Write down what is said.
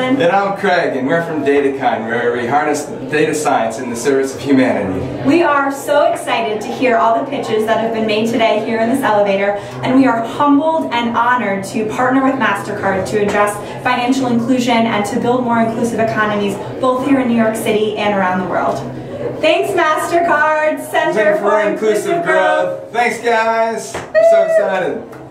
Caitlin. And I'm Craig, and we're from DataKind, where we harness data science in the service of humanity. We are so excited to hear all the pitches that have been made today here in this elevator, and we are humbled and honored to partner with MasterCard to address financial inclusion and to build more inclusive economies, both here in New York City and around the world. Thanks, MasterCard, Center for Inclusive Growth. Thanks, guys. We're so excited.